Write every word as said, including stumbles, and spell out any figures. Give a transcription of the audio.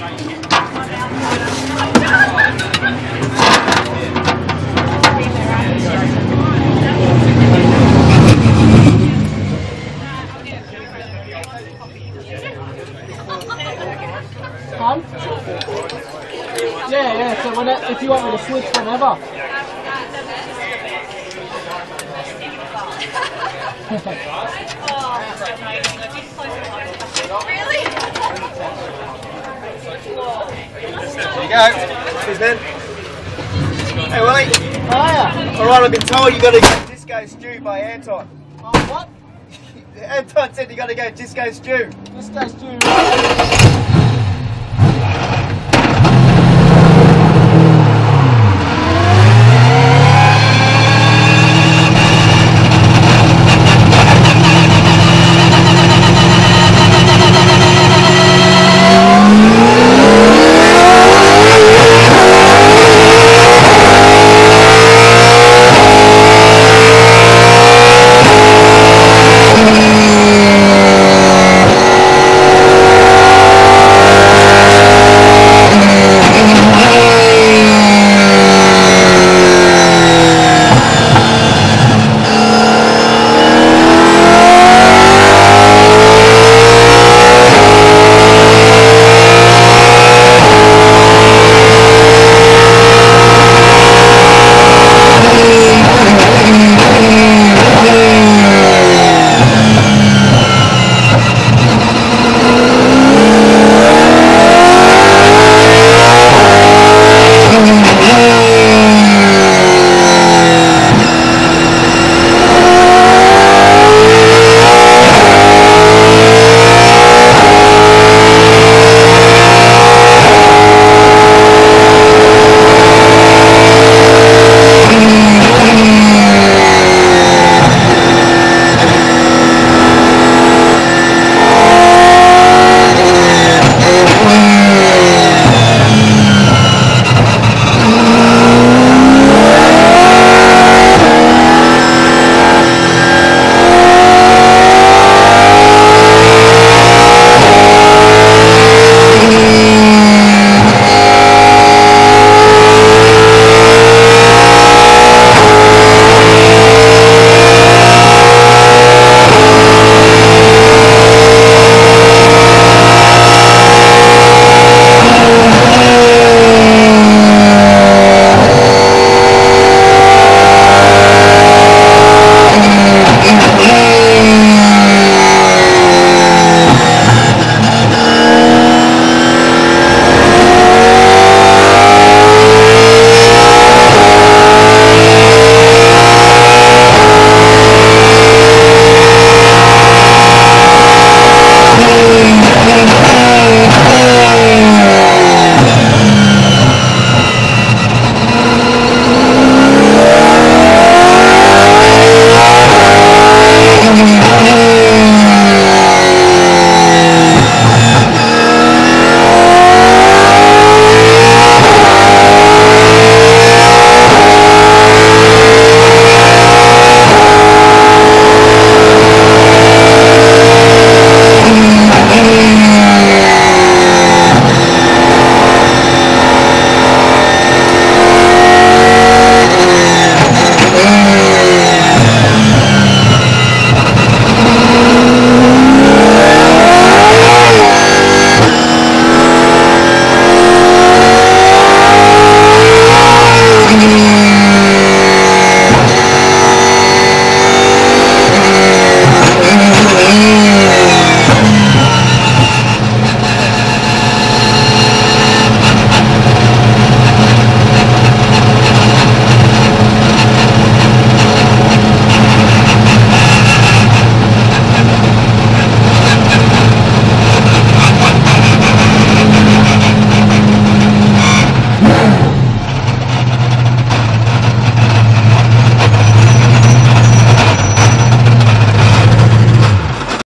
Fun? Yeah, yeah, so when it, if you want me to switch whenever. Really? There you go. Cheers, man. Hey, Willie. Hiya. Alright, I've been told you got to go disco stew by Anton. Oh, what? Anton said you got to go disco stew. This guy's doing right.